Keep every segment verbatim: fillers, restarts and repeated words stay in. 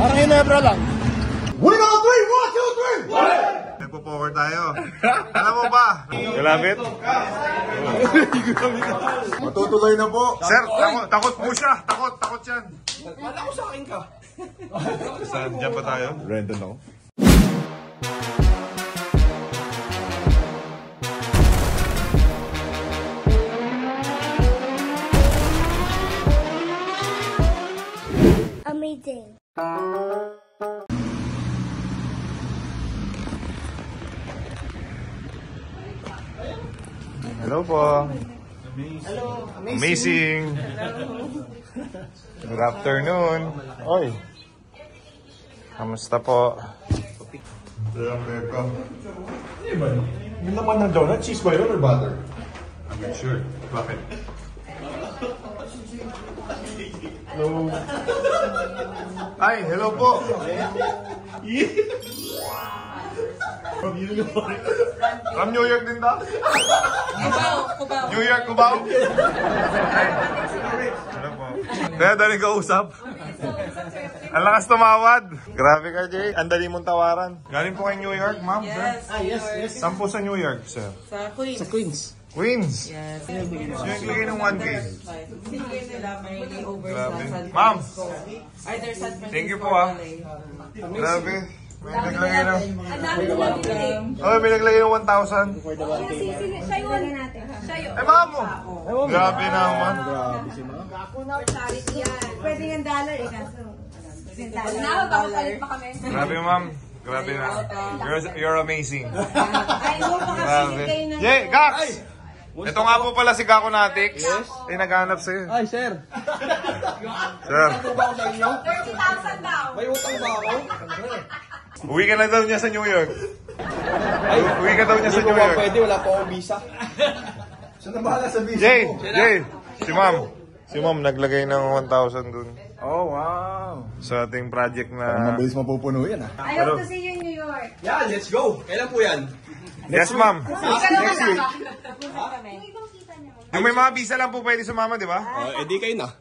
Parang Ginebra lang. Win all three! One, two, three! Nagpo-power tayo. Alam mo ba? Kalapit? Matutuloy na po. Sir, takot, takot po siya. Takot, takot yan. Wala ko sa akin ka. Saan? Diyan ba tayo? Random ako. Amazing. Hello po. Hello. Amazing. Good afternoon. Oy. Kamusta po? Ilang beka? Hindi ba? Yung naman ng donut, cheese ba yun or butter? I'm not sure. Bakit? No. Ay, hello po. From New York din ba? Cubao, Cubao. New York, Cubao? Ano po? Kaya dali ka usap. Ang lakas tumawad. Grabe ka, Jay. Ang dali mong tawaran. Galing po kay New York, ma'am? Yes, Ah, yes, yes. Saan po sa New York, sir? sa Queens. Sa Queens. Queens. Yes. So yung bigay ng one K. Sinigay nila may layover sa Grabe. San Ma'am. Francisco. Either San Francisco Thank you po, or ah. L A. Grabe. May naglagay ng... Ang dami nila binigay. Oh, may naglagay ng one thousand. Siya yun natin. Siya yun. Ay, ma'am mo. Grabe naman. Grabe si Ma. Charity yan. Pwede yung dollar eh. Kaso. Now, dollar pa kami. Grabe, ma'am. Grabe na. You're, you're amazing. Ay, mo pa kasi Grabe. kayo na. Yay, Gax! Ito nga po pala si Kako Natix. Ay, naghanap sa'yo. Ay, sir. Sir, Ano ba ako sa inyo? thirty thousand daw. May utang ba ako? uwi ka na daw niya sa New York. Ay, Uwi ka daw niya sa hindi ko New ba York. pwede. Wala po akong visa. Siya na bahala sa visa Jay, mo. Jay, si ma'am. Si ma'am naglagay ng one thousand dun Oh, wow. sa ating project Parang na... mabilis mapupuno yan ah. I hope to see you in New York. Yeah, let's go. Kailan po yan? Yes, ma'am. Next week. Yung may mga visa lang po pwede sumama, di ba? Uh, eh di kayo na.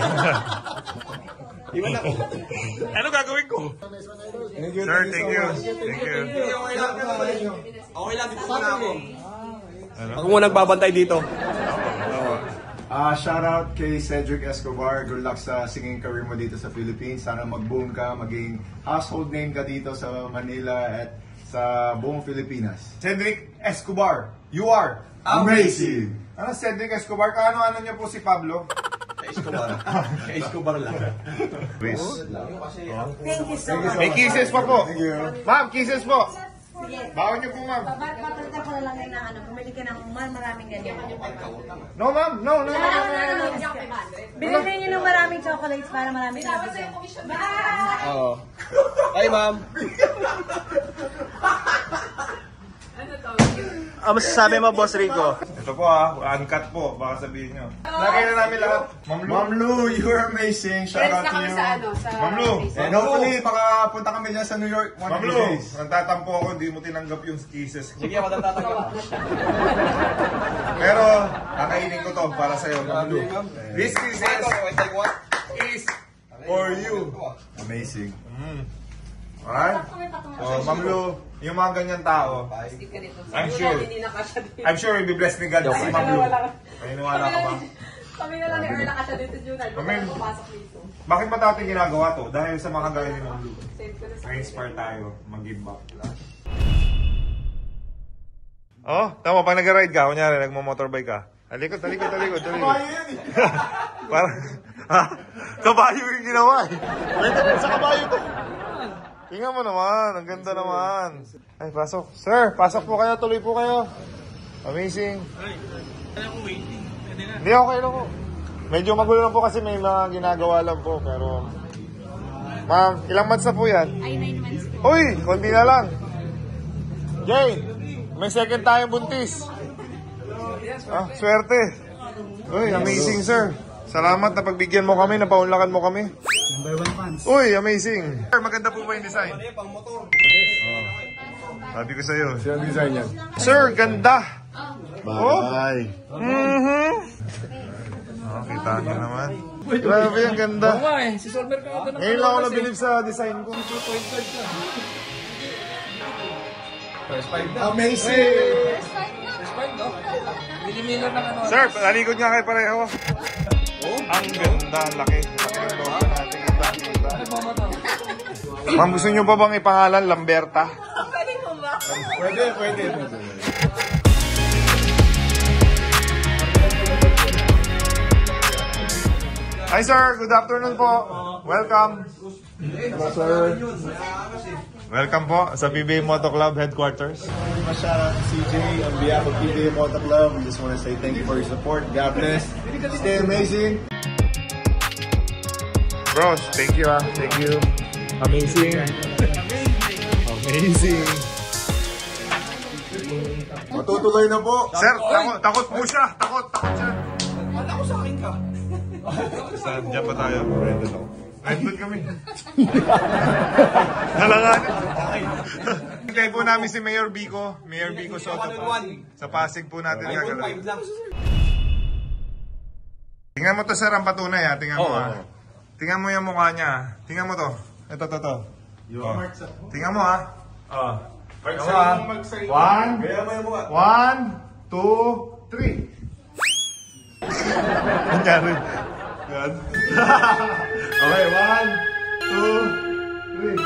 Iwan na. Ano gagawin ko? Sir, thank you. Thank you. Okay lang. Okay lang. Dito muna ako. Ano? Ako muna nagbabantay dito. Ah, shout out kay Cedric Escobar. Good luck sa singing career mo dito sa Philippines. Sana mag-boom ka, maging household name ka dito sa Manila at sa buong Pilipinas. Cedric Escobar, you are amazing! Ano Cedric Escobar? Kaano-ano niyo po si Pablo? Kay Escobar. Kay Escobar lang. Please. Thank you so much. May kisses pa po. Thank you. Ma'am, kisses po. Sige. Bawal niyo po, ma'am. Papalitan ko na lang yun na ano. Bumili ka ng mar- maraming ganyan. No, ma'am. No, no, no. no. Binili niyo ng maraming chocolates para maraming nabigyan. Bye! Oo. Hi, ma'am. Ano masasabi mo, Boss Rico? Ito po ah, uncut po. Baka sabihin nyo. Lagay na namin lahat. Ma'am Lu. Ma'am Lu, you're amazing. Shout out to you. Ma'am Lu. And hopefully, baka punta kami dyan sa New York one Ma'am of Lu. these days. Nagtatampo ako, hindi mo tinanggap yung kisses ko. Sige, ako natatanggap. Pero, kakainin ko to para sa'yo, Ma'am Lu. This kisses is for you. Amazing. Alright? Oh, Ma'am Lu, yung mga ganyan tao, I'm sure, I'm sure i-bless ni God si Ma'am Lu. Naniniwala ka ba? Kami na lang ni Erla ka siya dito, Junal. Amen. Papasok dito. Bakit ba natin ginagawa to? Dahil sa mga gaya ni Ma'am Lu. Save ko na sa Na-inspire tayo, mag-give back. Oh, tama, pag nag-ride ka, kunyari, nagmo-motorbike ka. Talikod, talikod, talikod, talikod. Kabayo yan eh. Parang, ha? Kabayo yung ginawa eh. Pwede mo sa kabayo to. Tingnan mo naman, ang ganda naman. Ay, pasok. Sir, pasok po kayo, tuloy po kayo. Amazing. Hindi, okay lang po. Medyo magulo lang po kasi may mga ginagawa lang po, pero... Ma'am, ilang months na po yan? Ay, nine months. Uy, konti na lang. Jay, may second tayong buntis. Ah, swerte. Uy, amazing sir. Salamat na pagbigyan mo kami, napaunlakan mo kami. Number one fans. Uy, amazing. Sir, maganda po ba yung design? Pang motor. Oh. Sabi ko sa'yo. Siya ang design yan. Sir, ganda. Bye. Mm-hmm. Oh, kita niyo naman. Grabe, ang ganda. Oo nga eh, si Solmer ka ito. Ngayon lang ako nabilib sa design ko. First five na. Amazing! First five, no? Millimeter ng ano. Sir, nalikod nga kayo pareho. Ang ganda, ang laki. Laki ng logo natin. Kita, kita. Ma'am, gusto nyo pa bang ipangalan Lamberta? Pwede mo ba? Pwede, pwede, pwede. Hi sir, good afternoon po. Welcome. Hello, sir. Welcome po sa P B A Moto Club headquarters. Shout out to C J on behalf of P B A Motor Club. We just want to say thank you for your support. God bless. Stay amazing. Bros, thank you ah. Thank you. Amazing. Amazing. Matutuloy na po. Sir, takot, takot po siya. Takot, takot siya. Wala ko sa akin ka. Saan? Diyan pa tayo. Brandon ako. Brandon kami. Nalanganin. Hintay po namin si Mayor Bico. Mayor Bico Soto po. Sa Pasig po natin gagawin. Tingnan mo to sir, ang patunay ha. Tingnan mo ha. Tingnan mo yung mukha niya. Tingnan mo to. Ito, to, to. Oh. Tingnan mo ha. Oh. Tingnan mo ha. One. One, two, three. Nangyari. Yan. Okay, one, two, three.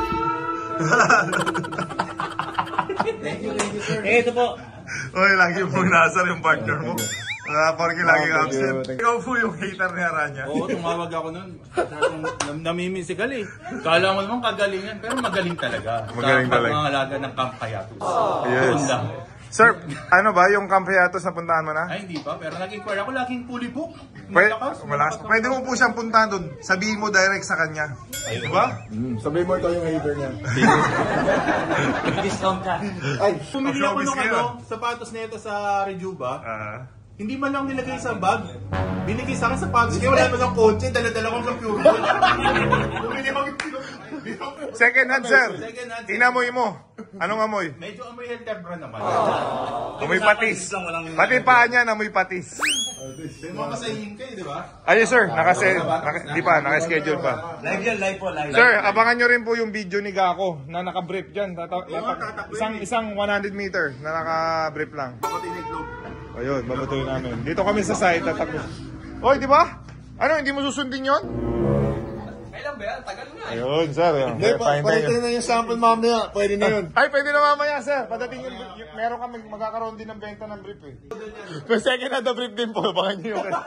Eh, ito po. Uy, lagi mo inasar yung partner mo. Uh, porque lagi absent. Ikaw po yung hater ni Aranya. Oo, tumawag ako nun. Nam- Namimisikal eh. Kala mo naman kagalingan, pero magaling talaga. Magaling sa talaga. pangangalaga ng Campayatus. Yes. Doon lang. Sir, ano ba yung Campayatos na puntahan mo na? Ay, hindi pa. Pero nag-inquire ako, laging fully book. Pwede, Malakas, malakas. Pwede mo po siyang puntahan doon. Sabihin mo direct sa kanya. Di ba? Mm, sabihin mo ito yung hater niya. Discount ka. Ay, Pumili ako Showbiz ng ngayon. ano, sapatos na ito sa Rejuba. Ah. Hindi man lang nilagay sa bag. Binigay sa akin sapatos. Kaya wala naman lang kotse. Dala-dala ko sa Pure Gold. Bumili mag Second hand, sir. Second hand. Inamoy mo. Anong amoy? Medyo amoy Helterbra naman. Amoy patis. Pati paa niya, amoy patis. May mga kasayin kayo, di ba? Ayun, sir. Nakase, naka, di pa, naka-schedule pa. Live yan, live po, live. Sir, abangan nyo rin po yung video ni Gako na naka-brief dyan. Tata- tata- isang, isang one hundred meter na naka-brief lang. Ayun, babatuin namin. Dito kami sa site, tatakbo. Oy, di ba? Ano, hindi mo susundin yon? Kailan ba yan? Tagal na. Ayun, sir. Ayun. hindi, pa, palitin na yung sample mamaya. Pwede na yun. Ay, pwede na mamaya, sir. Padating yung, yung meron kami, magkakaroon din ng benta ng brief eh. Pero second hand na brief din po. Baka nyo yung...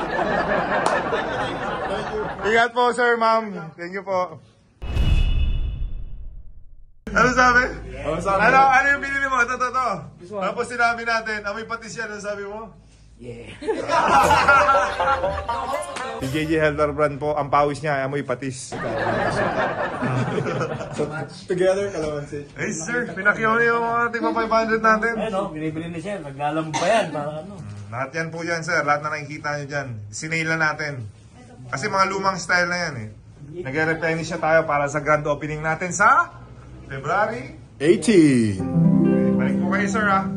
Ingat po, sir, ma'am. Thank you po. Ano sabi? Ano sabi? Ano, ano yung binili mo? Ito, ito, ito. Tapos sinabi natin, amoy patis yan. Ano sabi mo? Yeah. Si J J Helter Brand po, ang pawis niya, amoy patis. So, together, kalamansi. Hey sir, pinakyaw niyo yung mga tigpa five hundred natin. Ano, binibili ni Sir, naglalamog pa yan, para ano. Lahat yan po yan sir, lahat na nakikita nyo dyan. Sinail na natin. Kasi mga lumang style na yan eh. Nag-replenish siya tayo para sa grand opening natin sa February eighteen. Okay, balik po kayo sir ha.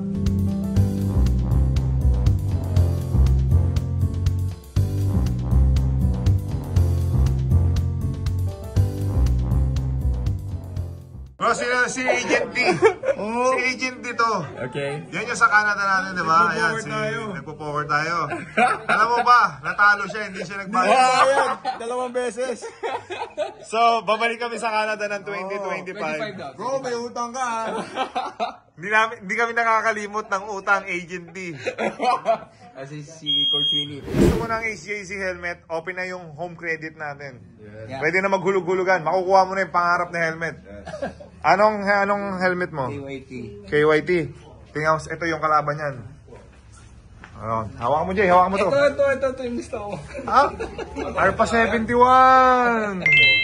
Bro, si, si Agent D. Si Agent D to. Okay. Yan yung sa Canada natin, di ba? Ayan, si, nagpo-forward tayo. Alam mo ba, natalo siya, hindi siya nagbayad. Ayan, dalawang beses. So, babalik kami sa Canada ng twenty twenty-five. Bro, may utang ka ha. Hindi, namin, hindi kami nakakalimot ng utang, Agent D. Kasi si Coach Winnie. Gusto mo ng H J C helmet, open na yung home credit natin. Pwede na maghulog-hulugan. Makukuha mo na yung pangarap na helmet. Anong anong helmet mo? K Y T. K Y T. Tingnan mo, ito yung kalaban yan. Ano, hawakan mo, Jay. Hawakan mo to. Ito, ito, ito, ito yung gusto ko. Ah, Arpa seventy-one.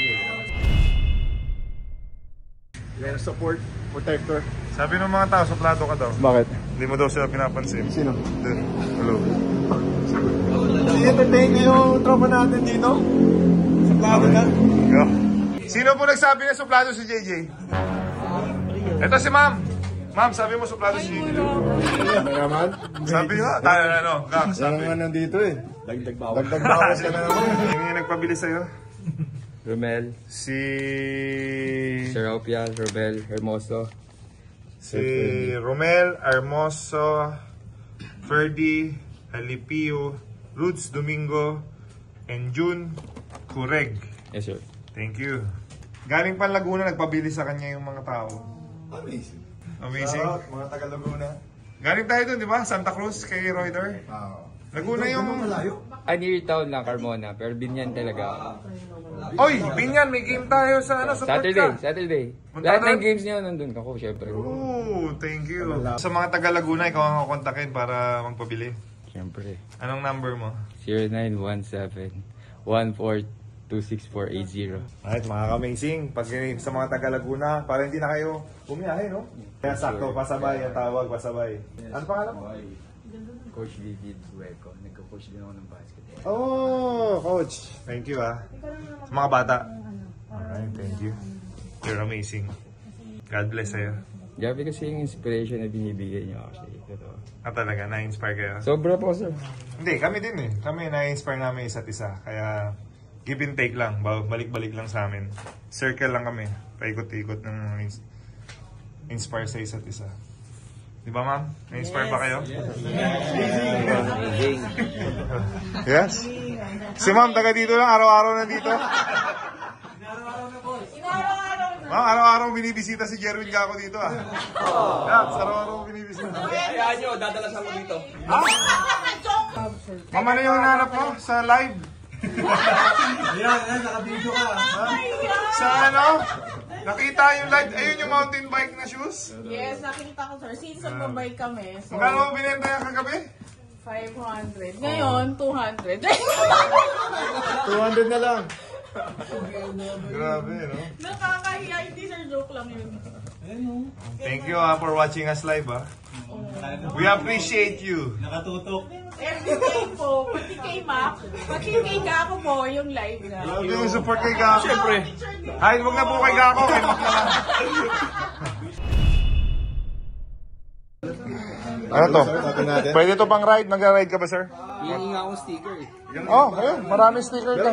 Yan, support, protector. Sabi ng mga tao, suplado ka daw. Bakit? Hindi mo daw sila pinapansin. Sino? Dun. Hello. I-entertain ko yung tropa natin dito. Saplado na. Go. Sino po nagsabi na suplado si J J? Ito si ma'am. Ma'am, sabi mo suplado si Gigi. Naman? Sabi nga, tayo na ano, Gak, Yan sabi. nga nandito eh. Dagdag bawa. Dagdag bawas ka na naman. Yung yung nagpabili sa'yo? Romel, Si... Serapial, Robel, Hermoso, Si Romel, Hermoso, Ferdy, Halipio, Rudes Domingo, and June Kureg. yes sir. Thank you. Galing pa Laguna, nagpabili sa kanya yung mga tao. Amazing. Amazing. Shoutout, mga taga Laguna. Galing tayo dun, di ba? Santa Cruz, kay Reuter. Ah. Laguna yung... malayo. Ay, near town lang, Carmona, pero binyan talaga. Oy, Binyan, may game tayo sa ano, support Saturday, ka. Saturday. Punta Lahat doon? ng games niya nandun ako, syempre. Oh, thank you. Sa mga taga Laguna, ikaw ang kukontakin para magpabili. Syempre. Anong number mo? zero nine one seven one four two six four eight zero. Alright, mga ka-amazing. Pag sa mga taga Laguna, para hindi na kayo bumiyahe, no? Kaya sakto, pasabay ang tawag, pasabay. Ano pangalan mo? Coach David Hueco, nagko-coach din ako ng basketball. Oh, coach. Thank you, ah. Sa mga bata. Alright, thank you. You're amazing. God bless sa'yo. Grabe kasi yung inspiration na binibigay niyo actually. Totoo. Ah, talaga, na-inspire kayo? Sobra po, sir. Hindi, kami din eh. Kami na-inspire namin isa't isa. Kaya, give and take lang. Ba- Balik-balik lang sa amin. Circle lang kami. Paikot-ikot ng mga ins- inspire sa isa't isa. Di ba, ma'am? Na-inspire ba kayo? Yes? Si ma'am, taga dito lang. Araw-araw na dito. Ma'am, araw-araw binibisita si Jerwin Gaco dito, ah. Yes, araw-araw binibisita. Hayaan nyo, dadala sa dito. Ha? Ma'am, ano yung hinahanap mo sa live? Ayan, ayan, naka-video ka. Sa ano? Nakita yung live, ayun yung mountain bike na shoes? Yes, nakita ko sir. Since nagbabay kami, so Magkano mo binenta yung kagabi? five hundred. Ngayon, two hundred. two hundred na lang. Grabe, no? Nakakahiya, hindi sir, joke lang yun. Thank you ah, for watching us live ah. We appreciate you. Nakatutok. Everyday po, pati kay Mac, pati kay Gako po, yung live na. Grabe yung support kay Gaco. Siyempre. Ay, huwag na po kay Gaco, kay Mac na lang. Ano to? Pwede to pang ride? Nag-ride ka ba, sir? Hihingi nga akong sticker eh. Oh, ayun. Maraming sticker ka.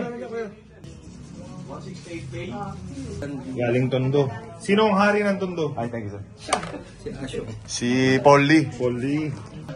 Galing Tondo. Sino ang hari ng Tondo? Ay, thank you, sir. Si Asho. Si Paul Lee. Paul Lee.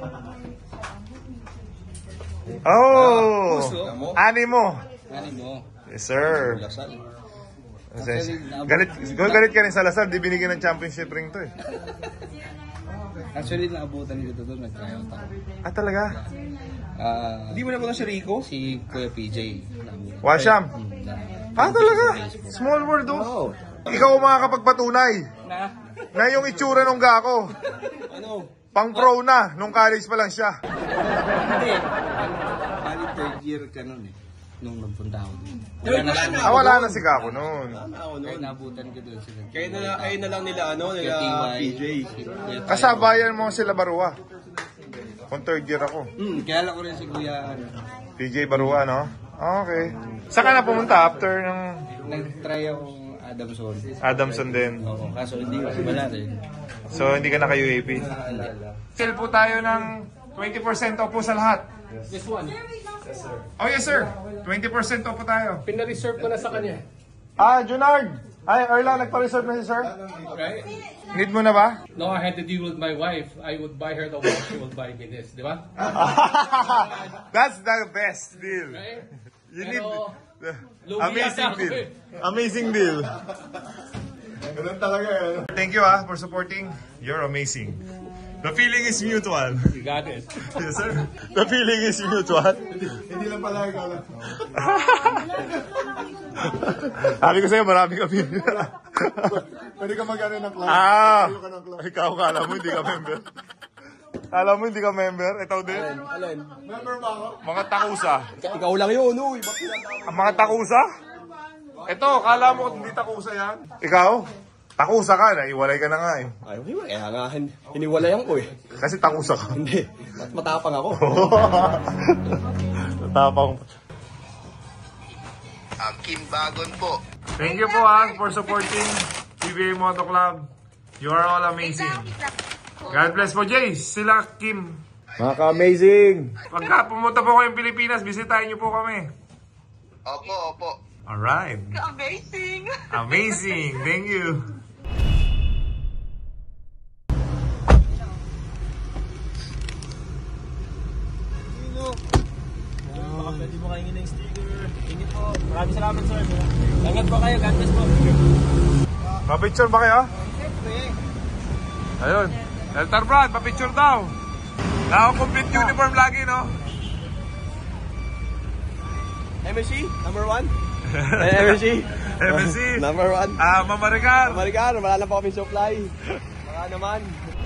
Oh! Animo. Ano mo? Yes, sir. Lasal. Kasi, galit, galit ka rin sa Lasal, di binigyan ng championship ring to eh. Actually, naabutan nito doon, nag-tryout ako. Ah, talaga? Ah, Hindi mo na si Rico? si Kuya P J. Washam? Hmm, na- Ah, talaga? Small world oh. Ikaw ang makakapagpatunay Na? na yung itsura nung Gaco. Ano? Pang pro na, nung college pa lang siya. Hindi. Bali third year ka nun eh. Nung nagpunta ako doon. Wala na siya. Ah, wala na si Gaco noon. Kaya naabutan ko doon sila. Kaya na, kayo na lang nila, ano, Kuya nila T Y. P J. Kuya Tayo. Kasabayan mo sila Barua. Kung third year ako. Hmm, kaya ko rin si Kuya, ano, P J Barua, no? Ah, okay. Saan ka na pumunta after ng nag-try akong Adamson. Adamson din? Oo, kaso hindi ko wala rin. So, hindi ka naka-U A P? Sale po tayo ng twenty percent off po sa lahat. This one. Oh, yes, sir. twenty percent off po tayo. Pina-reserve ko na sa kanya. Ah, Junard! Ay, Erla, nagpa-reserve na si sir? Right? Need mo na ba? No, I had to deal with my wife. I would buy her the watch, she would buy me this. Di ba? That's the best deal. Right? You need... Pero, Amazing lumiya deal. na ako Amazing deal. Ganun talaga eh. Thank you ah for supporting. You're amazing. The feeling is mutual. You got it. Yes, sir. The feeling is mutual. Hindi lang pala ikaw lang. Sabi ko sa'yo, marami kami. Pwede ka mag-ano ng club. Ah! Pwede ka ng club. Ikaw, kala mo hindi ka member. Kala mo hindi ka member? Ikaw din? Alin? Member ba ako? Mga takusa. Ikaw lang yun, uy. Ang mga takusa? Ito, kala mo hindi takusa yan? Ikaw? Takusa ka, naiwalay ka na nga eh. Ay, uy, kaya nga, hin- hiniwalayan ko eh. Kasi takusa ka. Hindi, mas matapang ako. Tapang. Ang Kimbagon po. Thank you po ah for supporting P B A Moto Club. You are all amazing. God bless po, Jace. Sila Kim. Mga ka-amazing! Pagka pumunta po kayong Pilipinas, bisitahin niyo po kami. Opo, opo. Alright. Amazing! Amazing. Thank you. Pwede mo kayo ng sticker. Ingit po. Maraming salamat, sir. Ingat po kayo. God bless po. Pa-picture ba kayo? Ayun. Deltar Brad, pa-picture daw. Naka-complete uniform lagi, no? M S C, number one. M S C. M S C. Number one. Ah, Mamarikan. Amerikano, wala na po kami supply. Baka naman.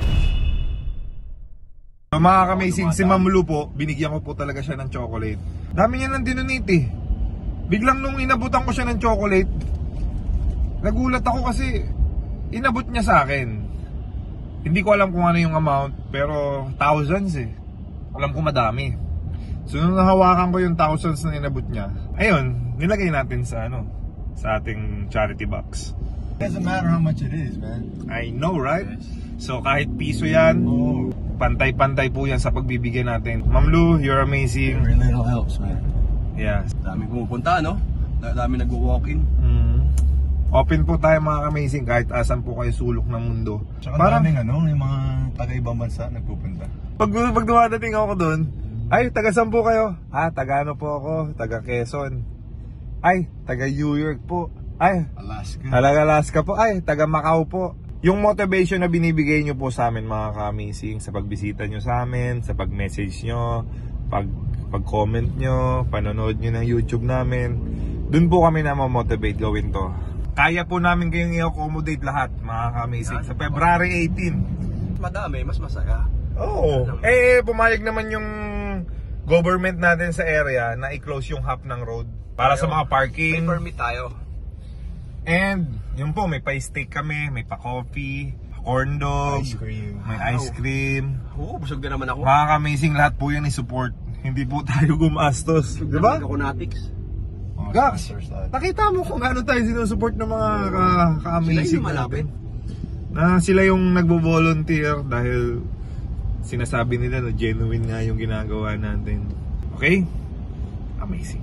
So, mga ka-amazing, si Ma'am Lu po, binigyan ko po talaga siya ng chocolate. Dami niya ng dinonate eh. Biglang nung inabutan ko siya ng chocolate, nagulat ako kasi inabot niya sa akin. Hindi ko alam kung ano yung amount, pero thousands eh. Alam ko madami. So nung nahawakan ko yung thousands na inabot niya, ayun, nilagay natin sa ano, sa ating charity box. Doesn't matter how much it is, man. I know, right? So kahit piso yan, pantay-pantay po yan sa pagbibigay natin. Ma'am Lu, you're amazing. Every little helps, man. Yeah. Dami pumupunta, no? Dami nag-walk-in. Mm. Open po tayo mga amazing kahit asan po kayo sulok ng mundo. Tsaka Parang daming ano, yung mga taga-ibang bansa nagpupunta. pag, pag dumadating ako doon, ay, taga saan po kayo? Ah, taga ano po ako? Taga Quezon. Ay, taga New York po. Ay, Alaska. Talaga Alaska po. Ay, taga Macau po. Yung motivation na binibigay nyo po sa amin mga ka-amazing, sa pagbisita nyo sa amin, sa pag-message nyo, pag, pag-comment nyo, panonood nyo ng YouTube namin, dun po kami na ma-motivate gawin to. Kaya po namin kayong i-accommodate lahat mga ka-amazing sa February eighteen. Madami, mas masaya. Oo. Eh, pumayag naman yung government natin sa area na i-close yung half ng road para sa mga parking. May permit tayo. And, yun po, may pa-steak kami, may pa-coffee, corn dog, Ice cream. may ice cream. Oo, busog din naman ako. Mga amazing lahat po yan i-support. Hindi po tayo gumastos. Diba? Ako natix. Gax, nakita mo kung ano tayo sinusupport ng mga ka- ka-amazing Sila yung malapit. na sila yung nagbo-volunteer dahil sinasabi nila na genuine nga yung ginagawa natin. Okay? Amazing.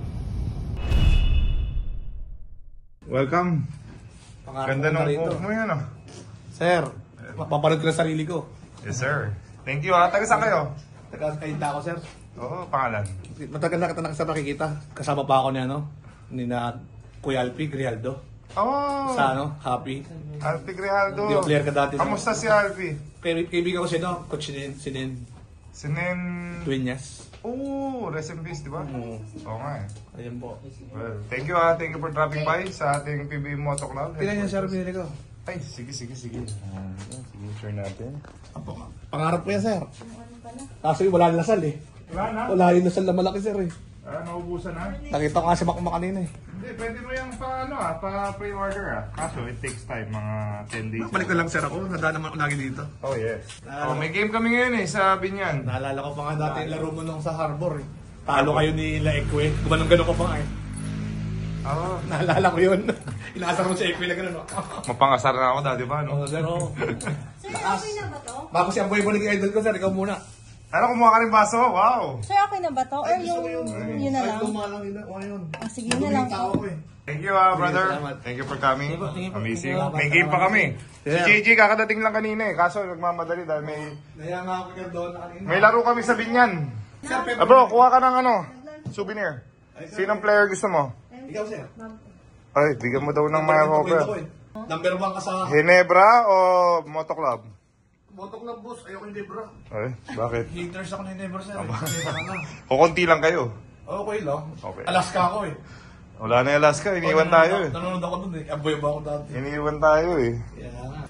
Welcome. Ganda ng buhok mo yan ah. Sir, papanood ko na sarili ko. Yes sir. Thank you ah. Taga saan kayo? Taga-kainta ako, sir. Oo, pangalan. Matagal na kita nakasama nakikita. Kasama pa ako ni ano, ni na Kuya Alpi Grijaldo. Oh. Sa ano, Happy. Alpi Grijaldo. Hindi ko clear ka dati. Kamusta si Alpi? Kay, kaibigan ko si no, Coach Sinin, Sinin Sinin... Dueñas. Oo, rest in peace, di ba? Oo. Oo nga eh. Ayun po. Well, thank you ah. Thank you for dropping by sa ating P B Moto Club. Tingnan niyo, sir, binili ko. Ay, sige, sige, sige. Uh, signature natin. Pangarap ko yan, sir. Kaso yung wala lasal eh. Wala na? Wala rin lasal na malaki, sir eh. Ah, naubusan na? Nakita ko nga si Makma kanina eh. Hindi, pwede mo yung pa, ano ah, pa pre-order ah. Kaso, it takes time, mga ten days. Balik na lang, sir, ako. Nadaan naman ako lagi dito. Oh, yes. Oh, may game kami ngayon eh, sa Binyan. Naalala ko pa nga dati yung laro mo nung sa Harbor eh. Talo kayo ni La Ekwe. Gumanong-ganon ko pa nga eh. Oo. Naalala ko yun. Inaasar mo si Ekwe na gano'n. Mapangasar na ako dati ba, no? Oo, sir, oo. Sir, okay na ba to? Bago si Amboy mo naging idol ko, sir. Ikaw muna. Ano, kumuha ka rin baso? Wow! Sir, okay na ba to? Or yung yun na lang? Ay, luma lang yun. O, yun. Ah, sige, yun na lang Tao po. ko eh. Thank you ah, brother. Salamat. Thank you for coming. Amazing. Salamat. May game pa kami. Si Yeah. J J kakadating lang kanina eh. Kaso nagmamadali dahil may Naya nga ako kay doon na kanina. may laro kami sa Binyan. Ah, bro, kuha ka ng ano, souvenir. Sinong player gusto mo? Ikaw, sir. Ay, bigyan mo daw ng mga Number hopper. one ko eh. Number one ka sa Ginebra o Moto Club? Motok lang, boss. Ayoko yung libro. Ay, bakit? Haters ako ni Never, sir. Never ka na. Kukunti lang kayo. Okay lang. Okay. Alaska ako eh. Wala na yung Alaska, iniwan tayo eh. Nanonood ako dun eh. Amboy ba ako dati? Iniwan tayo eh. Kaya nga.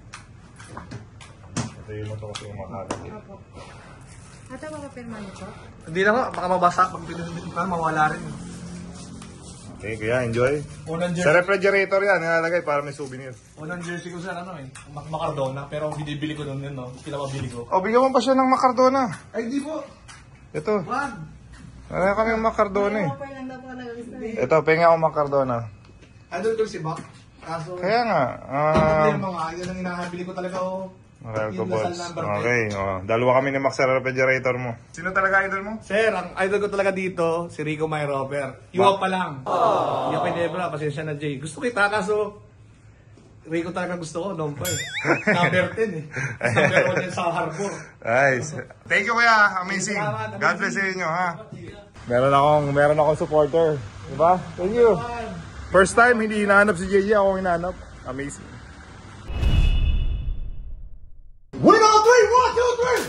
Ito yung moto kasi yung makakati. Ate, makapirma niyo to? Hindi na nga. Baka mabasa. Pag pinusunod ka, mawala rin. Okay, kaya enjoy. Unang Sa jersey. refrigerator yan, nilalagay para may souvenir. Unang jersey ko, sir, ano eh. Mac Macardona. Pero binibili ko nun yun, no? Pinapabili ko. O, bigyan mo pa siya ng Macardona. Ay, di po. Ito. Wag. Wala kami Macardona eh. Okay lang daw po nag-gusto eh. Ito, penga ako Macardona. Idol ko si Bak. Kaso, Kaya nga, uh, ah, yung mga idol ang inahabili ko talaga, oh. Marel ko Yung Lasal balls. number Okay, oh. Dalawa kami ni Max sa refrigerator mo. Sino talaga idol mo? Sir, ang idol ko talaga dito, si Rico Mayroper. Iwa pa lang. Hindi ako inebra, pasensya na Jay. Gusto kita kaso, Rico talaga gusto ko, noon pa eh. Number ten eh. Number one din sa Harbor. Nice. Thank you kuya, amazing. God bless sa inyo ha. Meron akong, meron akong supporter. Diba? Thank you. First time, hindi hinahanap si J J, ako hinahanap. Amazing. Win all three! One, two, three!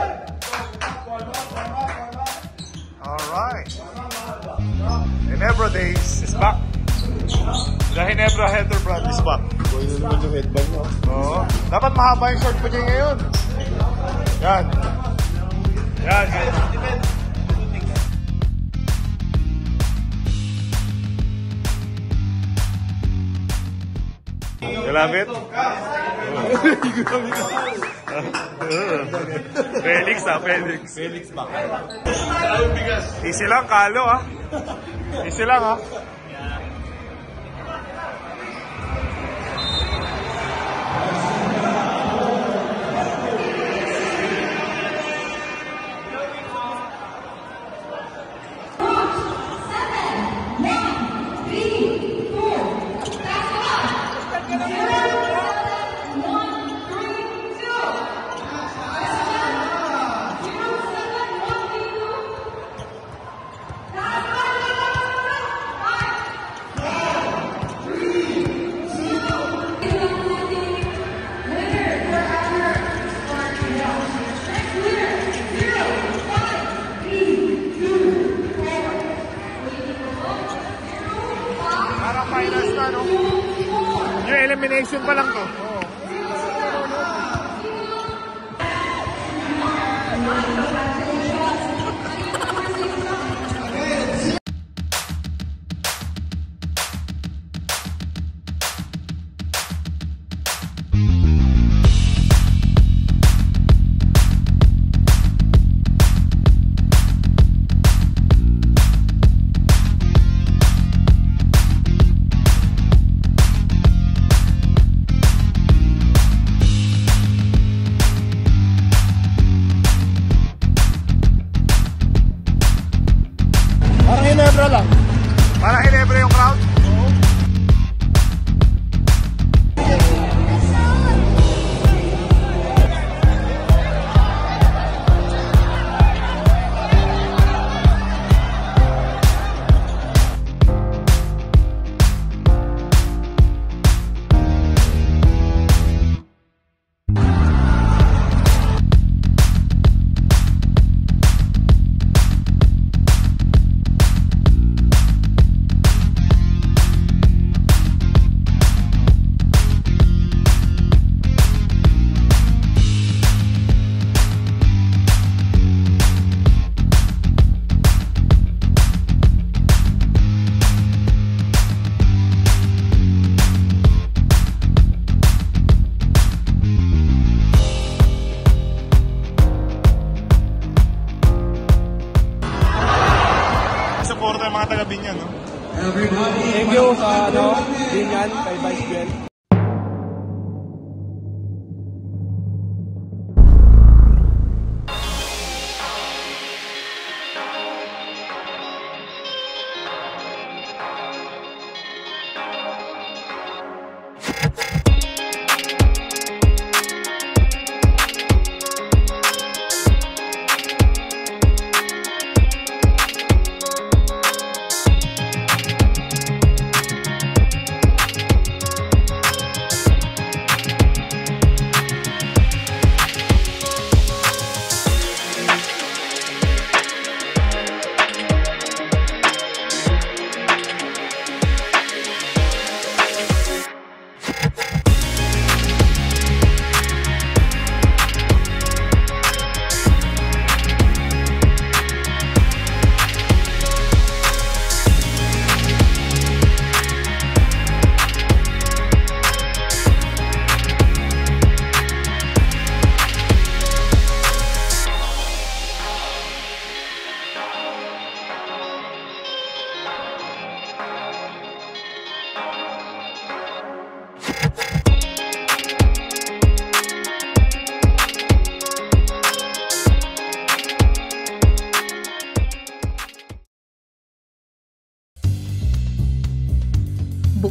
Alright. Ginebra Days is back. The Ginebra Header brand is back. Boy na naman yung headband mo. Oo. Dapat mahaba yung short po dyan ngayon. Yan. Yan, yan. You love it? Felix ah, Felix. Felix ba? Easy lang, kalo ah. Easy lang ah. Parang finals na, no? Yung elimination pa lang to. Oo. Parang Ginebra lang. Parang Ginebra yung crowd? Oo.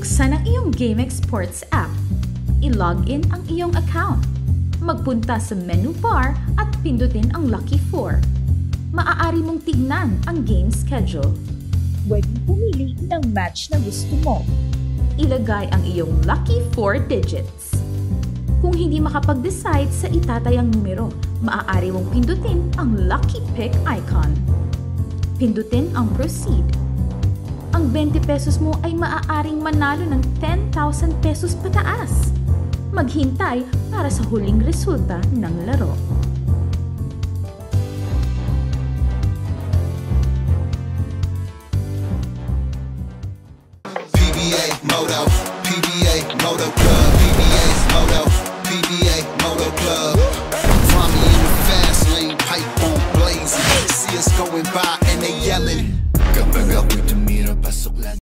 Buksan ang iyong GameX Sports app. I-login ang iyong account. Magpunta sa menu bar at pindutin ang Lucky four. Maaari mong tignan ang game schedule. Pwedeng pumili ng match na gusto mo. Ilagay ang iyong lucky four digits. Kung hindi makapag-decide sa itatayang numero, maaari mong pindutin ang lucky pick icon. Pindutin ang proceed. Ang twenty pesos mo ay maaaring manalo ng ten thousand pesos pataas. Maghintay para sa huling resulta ng laro. P B A Moto, P B A Moto Club, P B A's Moto, P B A Moto Club. Find me in the fast lane, pipe on blazing. See us going by and they yelling. Kapag ako'y tumira, pasok lang.